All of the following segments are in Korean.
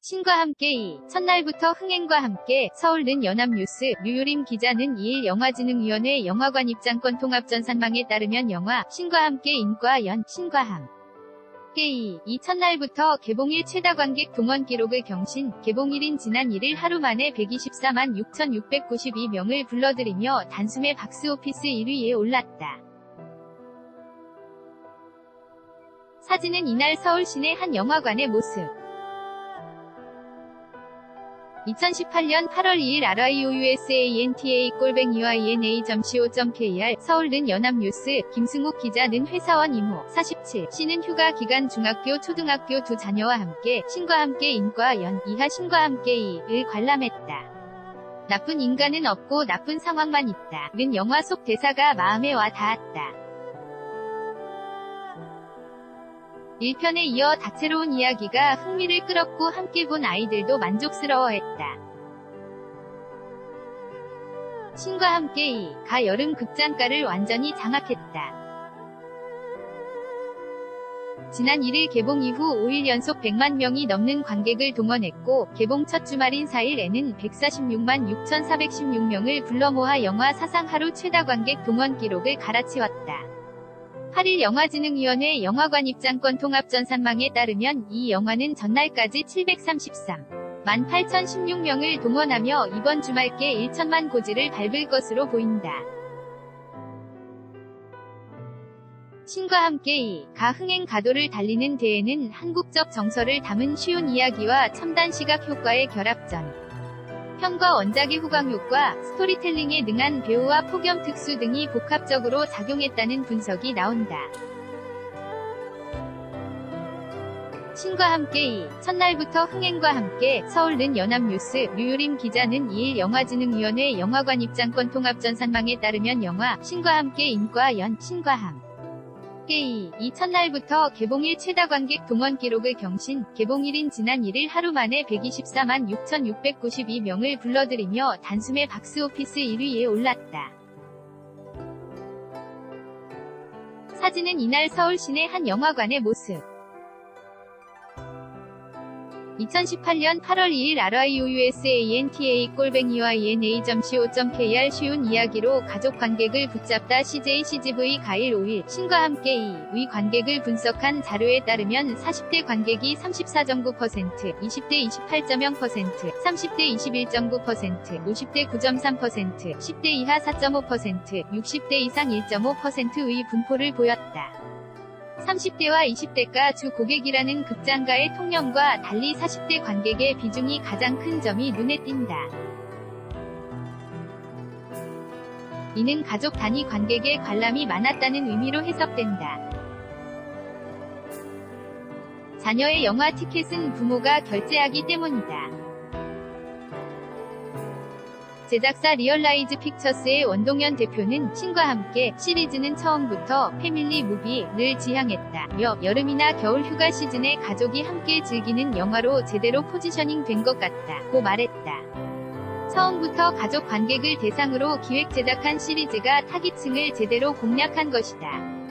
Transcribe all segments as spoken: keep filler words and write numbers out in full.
신과 함께 이 첫날부터 흥행과 함께 서울는 연합뉴스 류유림 기자는 이일 영화진흥위원회 영화관 입장권 통합전산망에 따르면 영화 신과 함께 인과 연 신과 함께 이, 이 첫날부터 개봉일 최다 관객 동원 기록을 경신, 개봉일인 지난 일일 하루 만에 백이십사만 육천육백구십이 명을 불러들이며 단숨에 박스오피스 일 위에 올랐다. 사진은 이날 서울 시내 한 영화관의 모습. 이천십팔년 팔월 이일 알아이오유에스에이엔티에이 골뱅이 유아이엔에이 점 씨오 점 케이알 서울는 연합뉴스 김승욱 기자는 회사원 이모 사십칠 씨는 휴가 기간 중학교 초등학교 두 자녀와 함께 신과 함께 인과 연 이하 신과 함께 이을 관람했다. 나쁜 인간은 없고 나쁜 상황만 있다. 는 영화 속 대사가 마음에 와 닿았다. 일 편에 이어 다채로운 이야기가 흥미를 끌었고 함께 본 아이들도 만족스러워했다. 신과 함께 이 가 여름 극장가를 완전히 장악했다. 지난 일일 개봉 이후 오일 연속 백만 명이 넘는 관객을 동원했고 개봉 첫 주말인 사일에는 백사십육만 육천사백십육 명을 불러 모아 영화 사상 하루 최다 관객 동원 기록을 갈아치웠다. 팔일 영화진흥위원회 영화관 입장권 통합전산망에 따르면 이 영화는 전날까지 칠백삼십삼만 팔천십육 명을 동원하며 이번 주말께 일천만 고지를 밟을 것으로 보인다. 신과 함께 이 가 흥행 가도를 달리는 데에는 한국적 정서를 담은 쉬운 이야기와 첨단 시각 효과의 결합전. 편과 원작의 후광 효과, 스토리텔링에 능한 배우와 폭염 특수 등이 복합적으로 작용했다는 분석이 나온다. 신과 함께 이 첫날부터 흥행과 함께 서울는 연합뉴스 류유림 기자는 이일 영화진흥위원회 영화관 입장권 통합전산망에 따르면 영화 신과 함께 인과 연 신과 함께 이, 이 첫날부터 개봉일 최다 관객 동원 기록을 경신, 개봉일인 지난 일일 하루 만에 백이십사만 육천육백구십이 명을 불러들이며 단숨에 박스오피스 일 위에 올랐다. 사진은 이날 서울 시내 한 영화관의 모습. 이천십팔년 팔월 이일 알아이오유에스에이엔티에이 골뱅이 유아이엔에이 점 씨오 점 케이알 쉬운 이야기로 가족 관객을 붙잡다 씨제이 씨지브이 가일 오일 신과 함께 이 위 관객을 분석한 자료에 따르면 사십대 관객이 삼십사 점 구 퍼센트, 이십대 이십팔 점 영 퍼센트, 삼십대 이십일 점 구 퍼센트, 오십대 구 점 삼 퍼센트, 십대 이하 사 점 오 퍼센트, 육십대 이상 일 점 오 퍼센트의 분포를 보였다. 삼십대와 이십대가 주 고객이라는 극장가의 통념과 달리 사십대 관객의 비중이 가장 큰 점이 눈에 띈다. 이는 가족 단위 관객의 관람이 많았다는 의미로 해석된다. 자녀의 영화 티켓은 부모가 결제하기 때문이다. 제작사 리얼라이즈 픽처스의 원동현 대표는 신과 함께 시리즈는 처음부터 패밀리 무비를 지향했다며 여름이나 겨울 휴가 시즌에 가족이 함께 즐기는 영화로 제대로 포지셔닝 된 것 같다고 말했다. 처음부터 가족 관객을 대상으로 기획 제작한 시리즈가 타깃층을 제대로 공략한 것이다.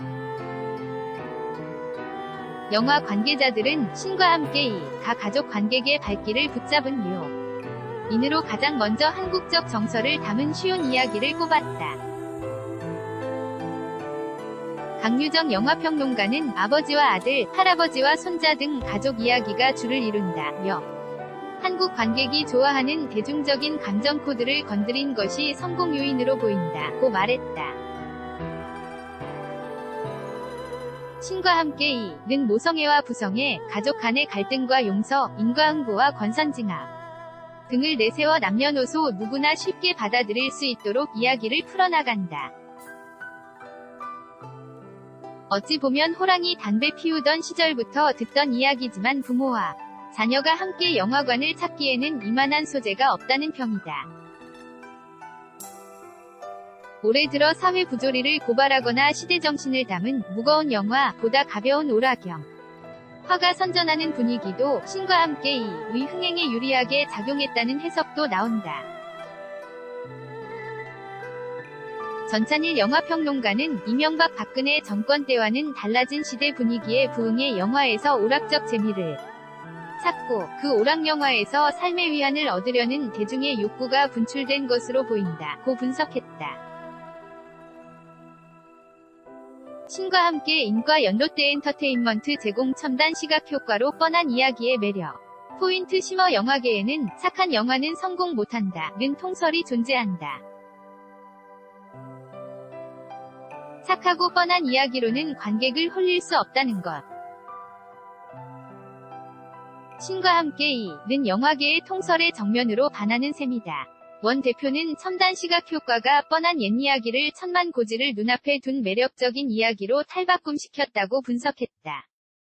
영화 관계자들은 신과 함께 이 가 가족 관객의 발길을 붙잡은 요 인으로 가장 먼저 한국적 정서를 담은 쉬운 이야기를 꼽았다. 강유정 영화평론가는 아버지와 아들, 할아버지와 손자 등 가족 이야기가 주를 이룬다며 한국 관객이 좋아하는 대중적인 감정 코드를 건드린 것이 성공 요인으로 보인다고 말했다. 신과 함께 이는 모성애와 부성애, 가족 간의 갈등과 용서, 인과응보와 권선징악 등을 내세워 남녀노소 누구나 쉽게 받아들일 수 있도록 이야기를 풀어나간다. 어찌 보면 호랑이 담배 피우던 시절부터 듣던 이야기지만 부모와 자녀가 함께 영화관을 찾기에는 이만한 소재가 없다는 평이다. 올해 들어 사회 부조리를 고발하거나 시대정신을 담은 무거운 영화, 보다 가벼운 오락영 화가 선전하는 분위기도 신과 함께 이의 흥행에 유리하게 작용했다는 해석도 나온다. 전찬일 영화평론가는 이명박 박근혜 정권 때와는 달라진 시대 분위기에 부응해 영화에서 오락적 재미를 찾고 그 오락영화에서 삶의 위안을 얻으려는 대중의 욕구가 분출된 것으로 보인다 고 분석했다. 신과 함께 인과 연 롯데엔터테인먼트 제공 첨단 시각효과로 뻔한 이야기의 매력. 포인트 심어 영화계에는 착한 영화는 성공 못한다 는 통설이 존재한다. 착하고 뻔한 이야기로는 관객을 홀릴 수 없다는 것. 신과 함께 이는 영화계의 통설의 정면으로 반하는 셈이다. 원 대표는 첨단 시각효과가 뻔한 옛이야기를 천만 고지를 눈앞에 둔 매력적인 이야기로 탈바꿈시켰다고 분석했다.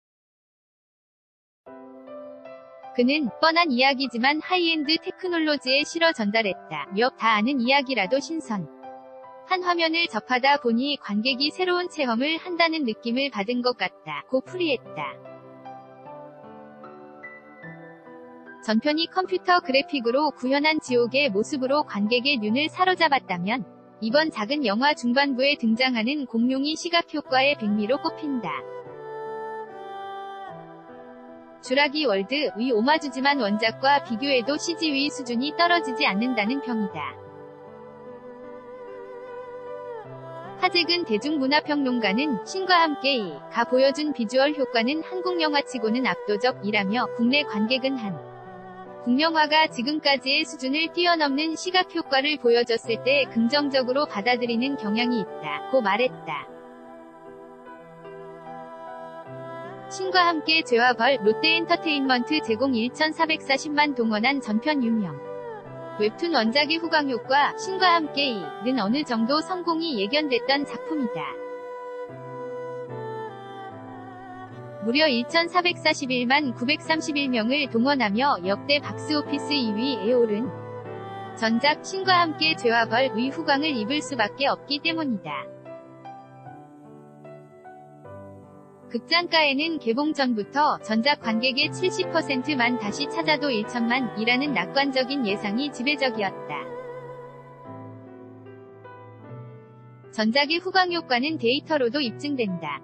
그는 뻔한 이야기지만 하이엔드 테크놀로지에 실어 전달했다. 며 다 아는 이야기라도 신선. 한 화면을 접하다 보니 관객이 새로운 체험을 한다는 느낌을 받은 것 같다 고 풀이했다. 전편이 컴퓨터 그래픽으로 구현한 지옥의 모습으로 관객의 눈을 사로잡았다면 이번 작은 영화 중반부에 등장하는 공룡이 시각효과의 백미로 꼽힌다. 주라기 월드의 오마주지만 원작과 비교해도 씨지비 수준이 떨어지지 않는다는 평이다. 하재근 대중문화평론가는 신과 함께 이가 보여준 비주얼 효과는 한국 영화치고는 압도적이라며 국내 관객은 한 국영화가 지금까지의 수준을 뛰어넘는 시각효과를 보여줬을 때 긍정적으로 받아들이는 경향이 있다 고 말했다. 신과 함께 죄와 벌 롯데엔터테인먼트 제공 천사백사십만 동원한 전편 유명 웹툰 원작의 후광효과 신과 함께 이는 어느 정도 성공이 예견됐던 작품이다. 무려 천사백사십일만 구백삼십일 명을 동원하며 역대 박스오피스 이 위에 오른 전작 신과 함께 죄와 벌의 후광을 입을 수밖에 없기 때문이다. 극장가에는 개봉 전부터 전작 관객의 칠십 퍼센트만 다시 찾아도 천만이라는 낙관적인 예상이 지배적이었다. 전작의 후광효과는 데이터로도 입증된다.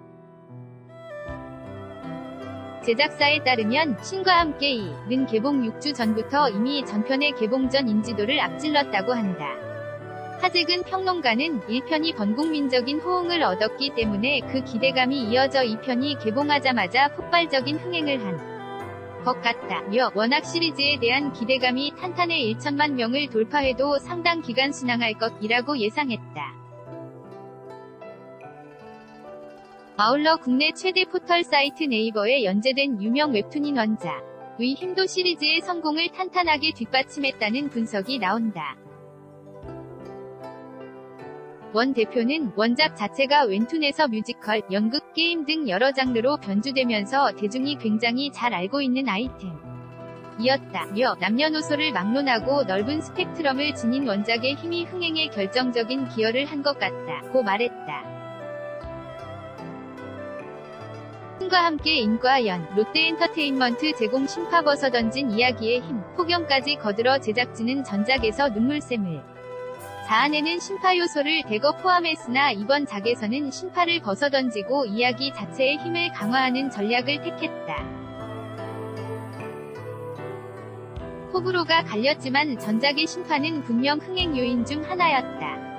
제작사에 따르면 신과 함께 이는 개봉 육 주 전부터 이미 전편의 개봉 전 인지도를 앞질렀다고 한다. 하재근 평론가는 일 편이 번국민적인 호응을 얻었기 때문에 그 기대감이 이어져 이 편이 개봉하자마자 폭발적인 흥행을 한 것 같다며 워낙 시리즈에 대한 기대감이 탄탄해 천만 명을 돌파해도 상당 기간 순항할 것이라고 예상했다. 아울러 국내 최대 포털 사이트 네이버에 연재된 유명 웹툰인 원작의 힘도 시리즈의 성공을 탄탄하게 뒷받침했다는 분석이 나온다. 원 대표는 원작 자체가 웹툰에서 뮤지컬, 연극, 게임 등 여러 장르로 변주되면서 대중이 굉장히 잘 알고 있는 아이템이었다며 남녀노소를 막론하고 넓은 스펙트럼을 지닌 원작의 힘이 흥행에 결정적인 기여를 한 것 같다고 말했다. 신과 함께 인과 연 롯데엔터테인먼트 제공 신파 벗어던진 이야기의 힘 폭염까지 거들어 제작진은 전작에서 눈물샘을 자아내는 신파 요소를 대거 포함했으나 이번 작에서는 신파를 벗어던지고 이야기 자체의 힘을 강화하는 전략을 택했다. 호불호가 갈렸지만 전작의 신파는 분명 흥행 요인 중 하나였다.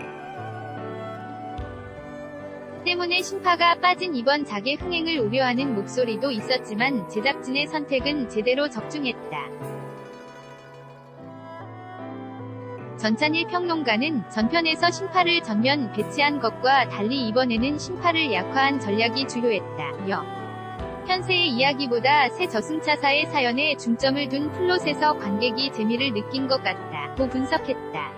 때문에 신파가 빠진 이번 작의 흥행을 우려하는 목소리도 있었지만 제작진의 선택은 제대로 적중했다. 전찬일 평론가는 전편에서 신파를 전면 배치한 것과 달리 이번에는 신파를 약화한 전략이 주요했다. 현세의 이야기보다 새 저승차사의 사연에 중점을 둔 플롯에서 관객이 재미를 느낀 것 같다고 분석했다.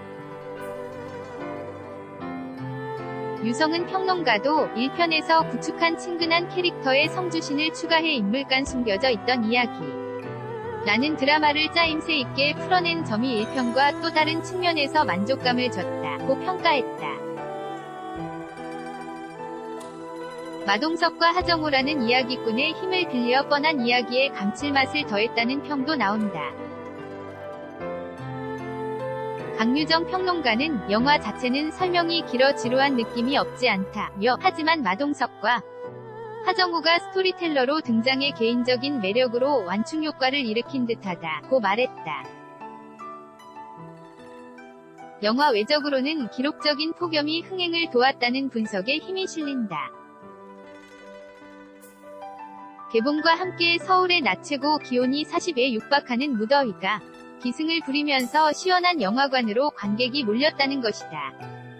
유성은 평론가도 일 편에서 구축한 친근한 캐릭터의 성주신을 추가해 인물 간 숨겨져 있던 이야기 라는 드라마를 짜임새 있게 풀어낸 점이 일 편과 또 다른 측면에서 만족감을 줬다고 평가했다. 마동석과 하정우라는 이야기꾼의 힘을 빌려 뻔한 이야기에 감칠맛을 더했다는 평도 나온다. 강유정 평론가는 영화 자체는 설명이 길어 지루한 느낌이 없지 않다며 하지만 마동석과 하정우가 스토리텔러로 등장해 개인적인 매력으로 완충 효과를 일으킨 듯하다 고 말했다. 영화 외적으로는 기록적인 폭염이 흥행을 도왔다는 분석에 힘이 실린다. 개봉과 함께 서울의 낮 최고 기온이 사십에 육박하는 무더위가 기승을 부리면서 시원한 영화관으로 관객이 몰렸다는 것이다.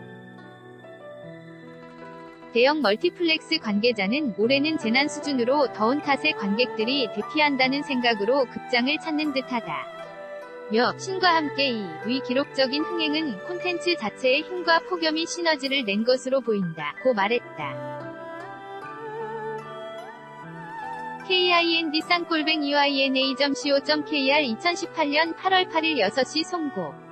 대형 멀티플렉스 관계자는 올해는 재난 수준으로 더운 탓에 관객들이 대피한다는 생각으로 극장을 찾는 듯하다. 며 신과 함께 이의 기록적인 흥행은 콘텐츠 자체의 힘과 폭염이 시너지를 낸 것으로 보인다 고 말했다. kindsan 골뱅이 와이엔에이 점 씨오 점 케이알 이천십팔년 팔월 팔일 여섯시 송고